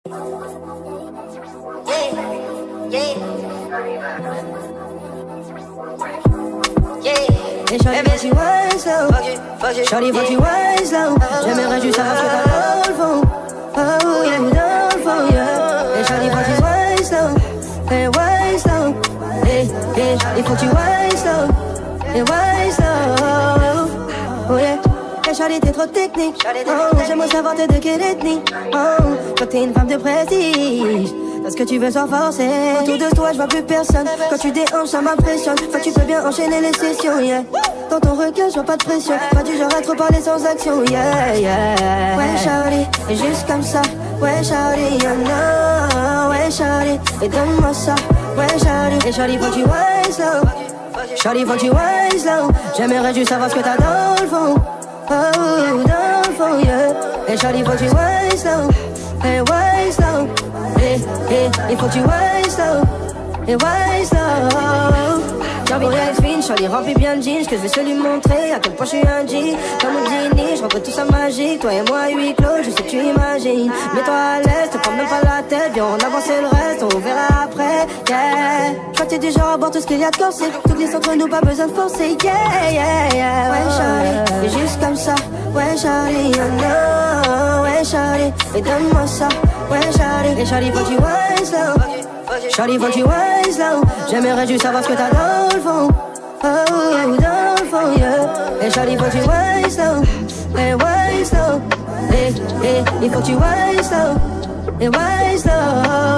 Et shawty, faut que tu wine slow. Shawty, faut que tu wine slow. J'aimerais juste savoir ce que t'as dans le fond. Oh yeah, dans le fond, yeah. Et shawty, faut que tu wine slow. Et wine slow. Il faut que tu wine slow. Et wine slow. Oh yeah. Et shawty, t'es trop technique. Oh, j'aimerais savoir t'es de quelle ethnie. Oh, toi t'es une femme de prestige. Parce que tu veux sans forcer. Autour de toi je vois plus personne. Quand tu déhanches ça m'impressionne. Toi tu peux bien enchaîner les sessions, yeah. Dans ton regard je vois pas de pression. Pas du genre à trop parler sans action, yeah, yeah. Ouais shawty, et juste comme ça. Ouais shawty, you know. Ouais shawty, et donne-moi ça. Ouais shawty, et shawty faut que tu wine slow. Shawty faut que tu wine slow. J'aimerais juste savoir ce que t'as dans le fond. Oh, dans le fond, yeah. Et shawty faut que tu wine slow. Et wine slow. Il faut que tu wine slow. Et wine slow. J'ai envie d'être fine, shawty remplit bien le jean. Que je vais se lui montrer à quel point je suis un G. Comme Houdini, je rencontre tout ça magique. Toi et moi à huis clos, je sais que tu imagines. Mets-toi à l'aise, te prends même pas la tête. Viens on avance et le reste, on verra après, yeah. Je crois que t'es du genre à boire tout ce qu'il y a de corsé. Tout glisse entre nous, pas besoin de forcer, yeah, yeah, yeah. Ouais shawty, et juste comme ça. Ouais shawty, you know. Ouais shawty, et donne-moi ça. Ouais shawty, et shawty faut que tu wine slow. Shawty faut que tu wine slow. J'aimerais juste savoir ce que t'as dans le fond. Oh, dans le fond, yeah. Et shawty faut que tu wine slow. Et wine slow. Il faut que tu wine slow. Et wine slow.